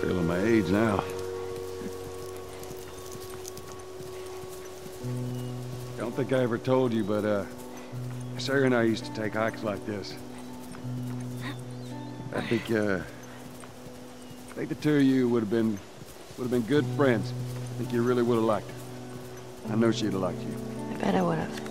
Feeling my age now. Don't think I ever told you, but Sarah and I used to take hikes like this. I think the two of you would have been good friends. I think you really would have liked her. I know she'd have liked you. I bet I would have.